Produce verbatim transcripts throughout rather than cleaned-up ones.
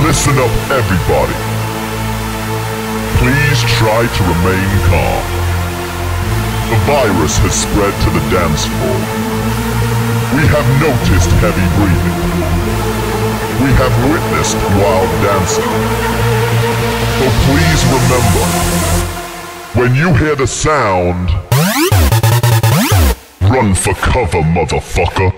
Listen up, everybody. Please try to remain calm. The virus has spread to the dance floor. We have noticed heavy breathing. We have witnessed wild dancing. So please remember, when you hear the sound, run for cover, motherfucker.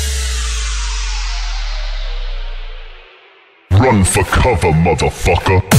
Run for cover, motherfucker.